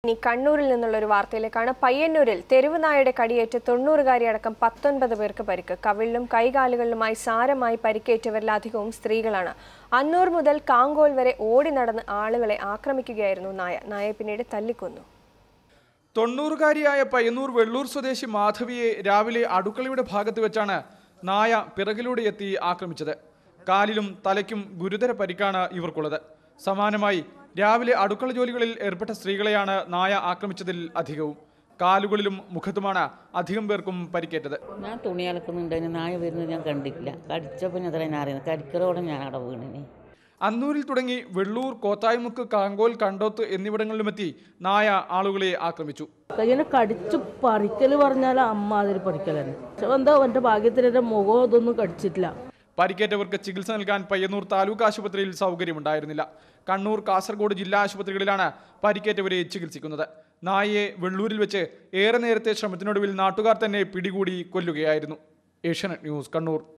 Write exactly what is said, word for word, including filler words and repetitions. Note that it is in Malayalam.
ഇനി കണ്ണൂരിൽ നിന്നുള്ള ഒരു വാർത്തയിലേക്കാണ്. പയ്യന്നൂരിൽ തെരുവ് നായയുടെ കടിയേറ്റ് തൊണ്ണൂറുകാരി അടക്കം പത്തൊൻപത് പേർക്ക് പരിക്ക്. കവിളിലും കൈകാലുകളിലുമായി സാരമായി പരിക്കേറ്റവരിലധികവും സ്ത്രീകളാണ്. അന്നൂർ മുതൽ കാങ്കോൽ വരെ ഓടി നടന്ന് ആളുകളെ ആക്രമിക്കുകയായിരുന്നു നായ. നായയെ പിന്നീട് തല്ലിക്കൊന്നു. തൊണ്ണൂറുകാരിയായ പയ്യന്നൂർ വെള്ളൂർ സ്വദേശി മാധവിയെ രാവിലെ അടുക്കളയുടെ ഭാഗത്ത് വെച്ചാണ് നായ പിറകിലൂടെ എത്തി ആക്രമിച്ചത്. കാലിലും തലയ്ക്കും ഗുരുതര പരിക്കാണ് ഇവർക്കുള്ളത്. സമാനമായി രാവിലെ അടുക്കള ജോലികളിൽ ഏർപ്പെട്ട സ്ത്രീകളെയാണ് നായ ആക്രമിച്ചതിൽ അധികവും. കാലുകളിലും മുഖത്തുമാണ് അധികം പേർക്കും പരിക്കേറ്റത്. ഞാൻ തുണി അലക്കുന്നുണ്ട്, നായ വരുന്നത് ഞാൻ കണ്ടിട്ടില്ല. കടിച്ചപ്പോൾ ഞാൻ അത്രയും അറിയുന്നത്, കടിക്കലോടെ ഞാൻ അവിടെ വീണിനി. അന്നൂരിൽ തുടങ്ങി വെള്ളൂർ, കോത്തായിമുക്ക്, കാങ്കോൽ, കണ്ടോത്ത് എന്നിവിടങ്ങളിലുമെത്തി നായ ആളുകളെ ആക്രമിച്ചു. കയ്യനെ കടിച്ചു പറിക്കൽ പറഞ്ഞാൽ അമ്മ അതിൽ പറിക്കലാണ്. എന്താ എൻ്റെ ഭാഗ്യത്തിന് എൻ്റെ മുഖം അതൊന്നും കടിച്ചിട്ടില്ല. പരിക്കേറ്റവർക്ക് ചികിത്സ നൽകാൻ പയ്യന്നൂർ താലൂക്ക് ആശുപത്രിയിൽ സൗകര്യമുണ്ടായിരുന്നില്ല. കണ്ണൂർ, കാസർഗോഡ് ജില്ലാ ആശുപത്രികളിലാണ് പരിക്കേറ്റവരെ ചികിത്സിക്കുന്നത്. നായയെ വെള്ളൂരിൽ വെച്ച് ഏറെ നേരത്തെ ശ്രമത്തിനൊടുവിൽ നാട്ടുകാർ തന്നെ പിടികൂടി കൊല്ലുകയായിരുന്നു. ഏഷ്യാനെറ്റ് ന്യൂസ്, കണ്ണൂർ.